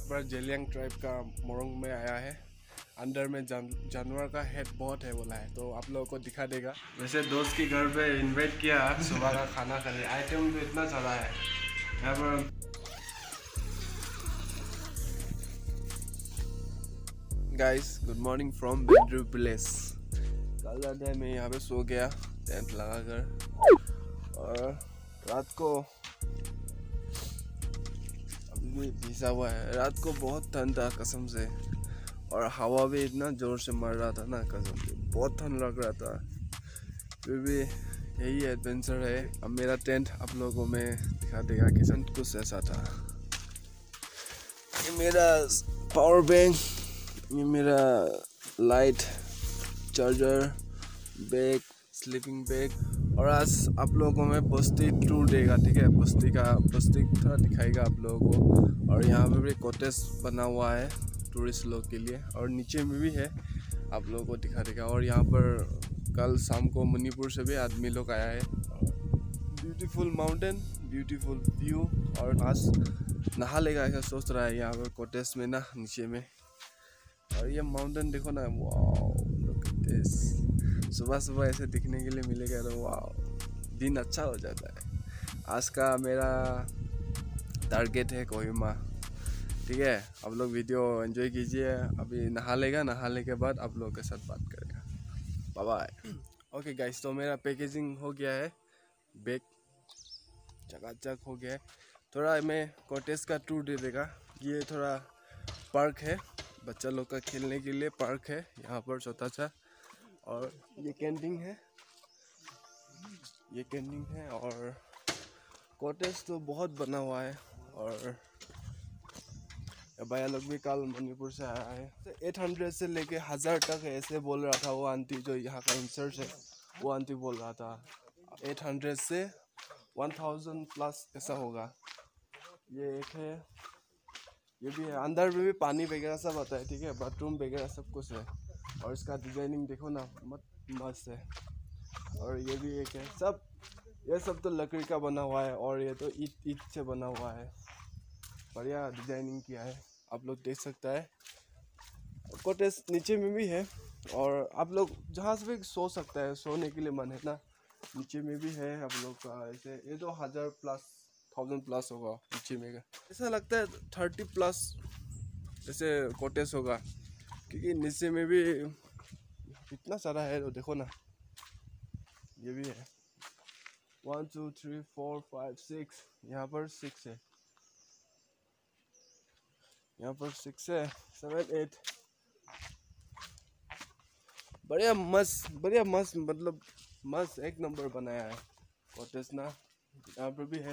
बार Zeliang tribe का मोरंग में आया है। अंदर में जानवर का हेड बहुत है बोला है, तो आप लोगों को दिखा देगा। वैसे दोस्त के घर पे इनवाइट किया सुबह का खाना खाने। आइटम तो इतना सारा है यहाँ पर। Guys good morning from Bendru village. कल रात है मैं यहाँ पे सो गया टेंट लगाकर, और रात को अभी भीसा हुआ है। रात को बहुत ठंड था कसम से, और हवा भी इतना जोर से मार रहा था ना, कसम से बहुत ठंड लग रहा था। फिर भी यही एडवेंचर है। अब मेरा टेंट आप लोगों को मैं दिखा देगा किसान कुछ ऐसा था। ये मेरा पावर बैंक, ये मेरा light, charger, bag, sleeping bag. और आज आप लोगों को मैं बस्ती टूर देगा, ठीक है। बस्ती थोड़ा दिखाएगा आप लोगों को। और यहाँ पे भी कॉटेज बना हुआ है टूरिस्ट लोग के लिए, और नीचे में भी है, आप लोगों को दिखा देगा। और यहाँ पर कल शाम को मणिपुर से भी आदमी लोग आया है। Beautiful mountain, beautiful view. और आज नहा लेगा ऐसा सोच रहा है यहाँ पर कॉटेज में ना, नीचे में। और ये माउंटेन देखो ना, वाओ लुक एट दिस। सुबह सुबह ऐसे दिखने के लिए मिलेगा तो वाओ, दिन अच्छा हो जाता है। आज का मेरा टारगेट है कोहिमा, ठीक है। आप लोग वीडियो एंजॉय कीजिए। अभी नहा लेगा, नहाने के बाद आप लोगों के साथ बात करेगा। Bye bye. ओके गाइस, तो मेरा पैकेजिंग हो गया है, बैग चकाचक हो गया है। थोड़ा मैं कॉटेज का टूर दे देगा। ये थोड़ा पार्क है, बच्चा लोग का खेलने के लिए पार्क है यहाँ पर छोटा सा। और ये कैंटीन है, ये कैंटीन है। और कॉटेज तो बहुत बना हुआ है। और भैया लोग भी कल मणिपुर से आया है। 800 से लेके 1000 तक है ऐसे बोल रहा था वो आंटी जो यहाँ का इंचार्ज है। वो आंटी बोल रहा था 800 से 1000 प्लस ऐसा होगा। ये एक है, ये भी है। अंदर में भी पानी वगैरह सब आता है, ठीक है। बाथरूम वगैरह सब कुछ है। और इसका डिजाइनिंग देखो ना, मस्त है। और ये भी एक है। सब ये सब तो लकड़ी का बना हुआ है, और ये तो ईट से बना हुआ है। बढ़िया डिजाइनिंग किया है, आप लोग देख सकता है। कॉटेज नीचे में भी है, और आप लोग जहाँ से भी सो सकता है, सोने के लिए मन है ना। नीचे में भी है आप लोग का ऐसे। ये तो 1000 प्लस होगा नीचे में का। ऐसा लगता है 30 प्लस जैसे कॉटेज होगा, क्योंकि नीचे में भी इतना सारा है। तो देखो ना, ये भी है 1 2 3 4 5 6। यहाँ पर 6 है, यहाँ पर 6 है, 7 8। बढ़िया मस्त मतलब मस्त एक नंबर बनाया है कॉटेज ना। यहाँ पर भी है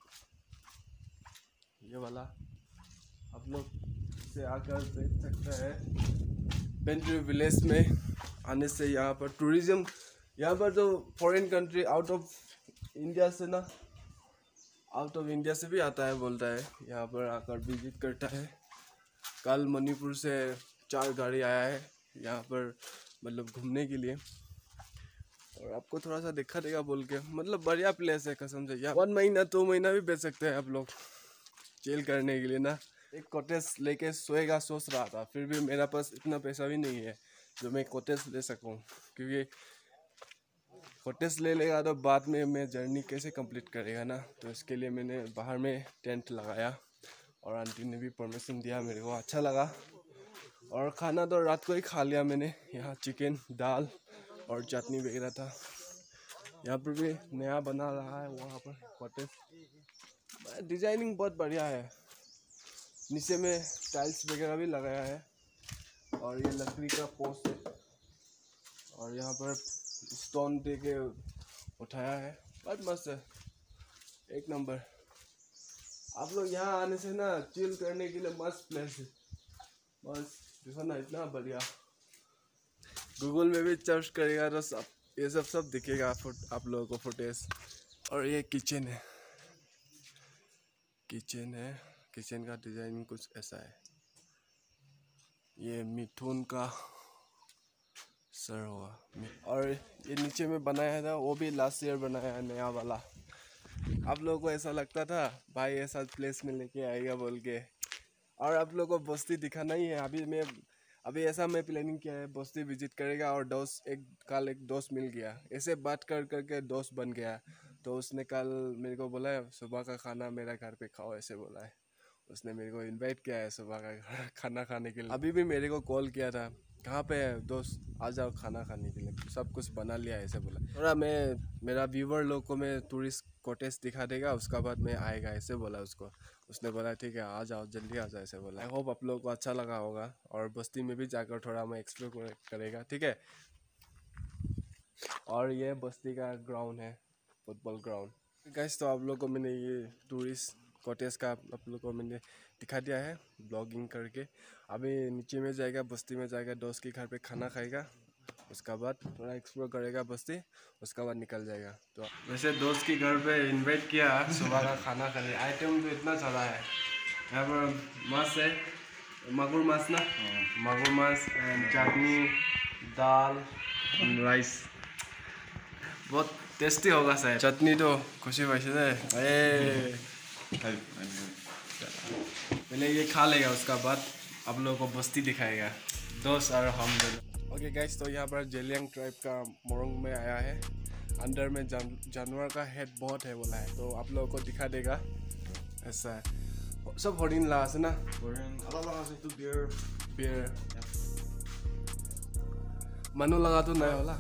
ये वाला, आप लोग से आकर देख सकते हैं। बेंड्रू विलेज में आने से यहाँ पर टूरिज्म, यहाँ पर तो foreign country out of India से ना, आउट ऑफ इंडिया से भी आता है, बोलता है यहाँ पर आकर विजिट करता है। कल मणिपुर से 4 गाड़ी आया है यहाँ पर, मतलब घूमने के लिए। और आपको थोड़ा सा देखा देगा बोल के, मतलब बढ़िया प्लेस है कसम से। यहाँ 1 महीना 2 महीना भी बैठ सकते हैं आप लोग चिल करने के लिए ना। एक कॉटेज लेके सोएगा सोच रहा था, फिर भी मेरा पास इतना पैसा भी नहीं है जो मैं कॉटेज ले सकूं। क्योंकि कॉटेज ले लेगा तो बाद में मैं जर्नी कैसे कंप्लीट करेगा ना। तो इसके लिए मैंने बाहर में टेंट लगाया, और आंटी ने भी परमिशन दिया, मेरे को अच्छा लगा। और खाना तो रात को ही खा लिया मैंने। यहाँ चिकन, दाल और चटनी वगैरह था। यहाँ पर भी नया बना रहा है वहाँ पर कॉटेज। डिजाइनिंग बहुत बढ़िया है, नीचे में टाइल्स वगैरह भी लगाया है। और ये लकड़ी का पोस्ट है, और यहाँ पर स्टोन दे के उठाया है। बहुत मस्त है, एक नंबर। आप लोग यहाँ आने से ना चिल करने के लिए मस्त प्लेस है। बस देखो ना, इतना बढ़िया। गूगल में भी सर्च करेगा तो सब ये सब दिखेगा आप लोगों को फुटेज। और ये किचन है, किचन का डिजाइन कुछ ऐसा है। ये मिथुन का सर हुआ। और ये नीचे में बनाया था, वो भी लास्ट ईयर बनाया है नया वाला। आप लोगों को ऐसा लगता था भाई ऐसा प्लेस में लेके आएगा बोल के, और आप लोग को बस्ती दिखाना ही है। अभी ऐसा मैं प्लानिंग किया है, बस्ती विजिट करेगा और कल एक दोस्त मिल गया, ऐसे बात कर करके दोस्त बन गया। तो उसने कल मेरे को बोला है सुबह का खाना मेरा घर पे खाओ, ऐसे बोला है। उसने मेरे को इनवाइट किया है सुबह का खाना खाने के लिए। अभी भी मेरे को कॉल किया था, कहाँ पे है दोस्त, आ जाओ खाना खाने के लिए, सब कुछ बना लिया ऐसे बोला। थोड़ा मेरा व्यूवर लोग को मैं टूरिस्ट कॉटेज दिखा देगा, उसका बाद में आएगा ऐसे बोला उसको। उसने बोला ठीक है आ जाओ, जल्दी आ जाओ ऐसे बोला। आई होप आप लोगों को अच्छा लगा होगा और बस्ती में भी जाकर थोड़ा मैं एक्सप्लोर करेगा, ठीक है। और ये बस्ती का ग्राउंड है, फुटबॉल ग्राउंड। गाइस तो आप लोग को मैंने ये टूरिस्ट कॉटेज का आप लोग को मैंने दिखा दिया है ब्लॉगिंग करके। अभी नीचे में जाएगा, बस्ती में जाएगा, दोस्त के घर पे खाना खाएगा, उसका बाद थोड़ा एक्सप्लोर करेगा बस्ती, उसका बाद निकल जाएगा। तो वैसे दोस्त के घर पे इनवाइट किया सुबह का खाना खाने। आइटम तो इतना सारा है यहाँ पर, माछ है, मागुर माछ ना, मागुर माछ, चटनी, दाल, राइस, बहुत टेस्टी होगा शायद। चटनी तो खुशी वैसे पहले ये खा लेगा, उसका बाद आप लोगों को बस्ती दिखाएगा, दोस्त और हम दोनों। ओके गाइस, तो यहाँ पर जेलियांग ट्राइब का मोरंग में आया है। अंदर में जानवर का हेड बहुत है बोला है, तो आप लोगों को दिखा देगा। ऐसा है, सब हरिण ला है ना, बियर मनु लगा तो नहीं होला।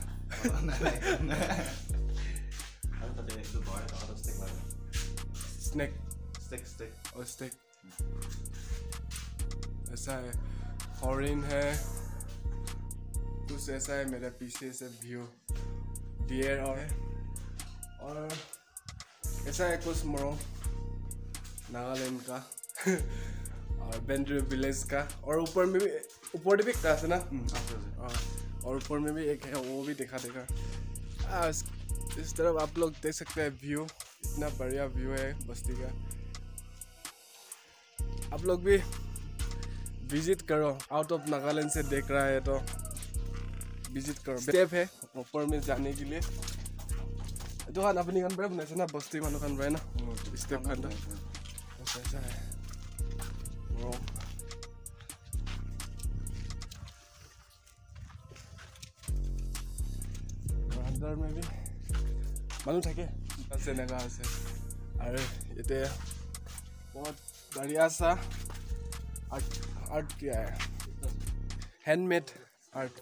स्नेक ऐसा है, हॉर्न है, कुछ ऐसा है मेरे पीछे से व्यू, डियर और ऐसा है कुछ मोरंग नागालैंड का और बेंड्रू विलेज का, और ऊपर भी का है ना, और ऊपर में भी एक है, वो भी दिखा देगा। इस तरफ आप लोग देख सकते हैं व्यू, इतना बढ़िया व्यू है बस्ती का। आप लोग भी विजिट करो, आउट ऑफ नागालैंड से देख रहा है तो विजिट करो। स्टेप है ऊपर में जाने के लिए, तो खान अपनी खान बड़े बनाए ना, बस्ती मानो खान बड़े ना, स्टेप खान तो ऐसा है। अंदर में भी मालूम था क्या से नगा से, अरे ये बहुत बढ़िया सा आर्ट किया है, हैंडमेड आर्ट।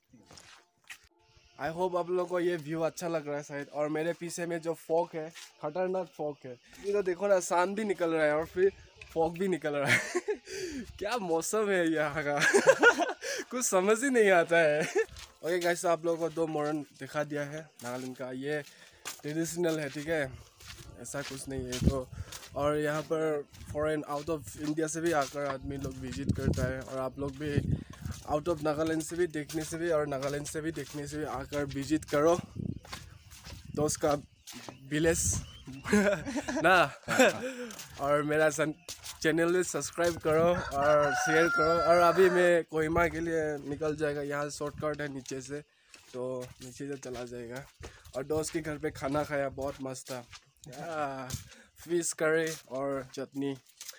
आई होप आप लोगों को ये व्यू अच्छा लग रहा है शायद। और मेरे पीछे में जो फॉग है, खतरनाक फॉग है, ये तो देखो ना, सान भी निकल रहा है और फिर फॉग भी निकल रहा है। क्या मौसम है यहाँ का कुछ समझ ही नहीं आता है। ओके गाइस, आप लोगों को 2 मोरन दिखा दिया है नागालैंड का, ये ट्रेडिशनल है, ठीक है, ऐसा कुछ नहीं है। तो और यहाँ पर फॉरेन आउट ऑफ इंडिया से भी आकर आदमी लोग विजिट करता है, और आप लोग भी आउट ऑफ नागालैंड से भी देखने से भी और नागालैंड से भी देखने से भी आकर विजिट करो दोस्त का विलेज ना। और मेरा चैनल भी सब्सक्राइब करो और शेयर करो। और अभी मैं कोहिमा के लिए निकल जाएगा, यहाँ शॉर्टकट है नीचे से, तो नीचे से चला जाएगा। और दोस्त के घर पे खाना खाया, बहुत मस्त था, फिश करी और चटनी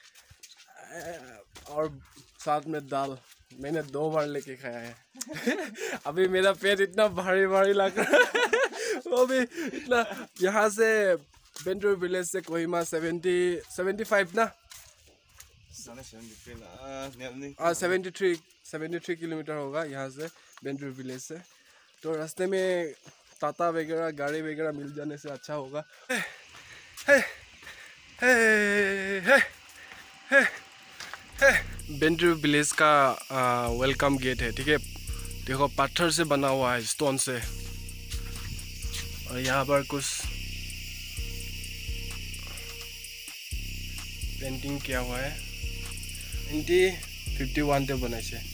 और साथ में दाल। मैंने 2 बार लेके खाया है। अभी मेरा पेट इतना भारी भारी लग रहा है। वो भी इतना, यहाँ से बेंड्रू विलेज से कोहिमा 75 ना, 73 किलोमीटर होगा यहाँ से बेंड्रू विलेज से। तो रास्ते में टाटा वगैरह गाड़ी वगैरह मिल जाने से अच्छा होगा। बेंड्रू विलेज का वेलकम गेट है, ठीक है, देखो पत्थर से बना हुआ है, स्टोन से। और यहाँ पर कुछ पेंटिंग किया हुआ है। 1951 पे बनाए थे,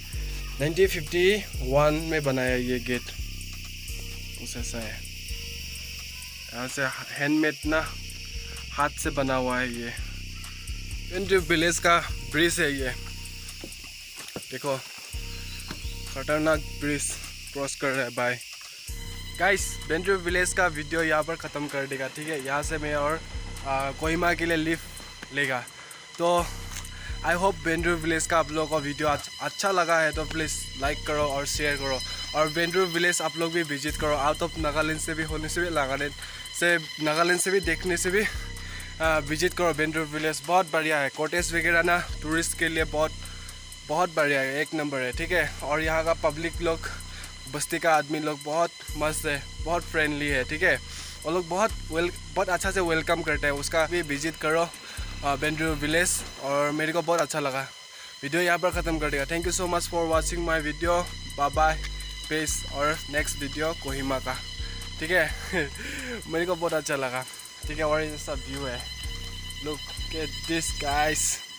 1951 में बनाया ये गेट, कुछ ऐसा है। यहाँ से हैंडमेड ना, हाथ से बना हुआ है ये। बेंड्रू विलेज का ब्रिज है ये, देखो खतरनाक ब्रिज क्रॉस कर रहा है भाई। गाइस, बेंड्रू विलेज का वीडियो यहाँ पर ख़त्म कर देगा, ठीक है। यहाँ से मैं और कोहिमा के लिए लिफ्ट लेगा। तो आई होप बेंड्रू विलेज का आप लोगों को वीडियो अच्छा लगा है तो प्लीज़ लाइक करो और शेयर करो, और बेंड्रू विलेज आप लोग भी विजिट करो। आउट ऑफ नागालैंड से भी होने से भी नागालैंड से भी देखने से भी विजिट करो। बेंड्रू विलेज बहुत बढ़िया है, कॉटेज वगैरह ना टूरिस्ट के लिए बहुत बढ़िया है, एक नंबर है, ठीक है। और यहाँ का पब्लिक लोग, बस्ती का आदमी लोग बहुत मस्त है, बहुत फ्रेंडली है, ठीक है। वो लोग बहुत अच्छा से वेलकम करते हैं, उसका भी विजिट करो बेंड्रू विलेज। और मेरे को बहुत अच्छा लगा। वीडियो यहाँ पर ख़त्म कर देगा। Thank you so much for watching my video. Bye bye, peace. और नेक्स्ट वीडियो कोहिमा का, ठीक है। मेरे को बहुत अच्छा लगा, ठीक है। और ये सब व्यू है, लुक एट दिस गाइस।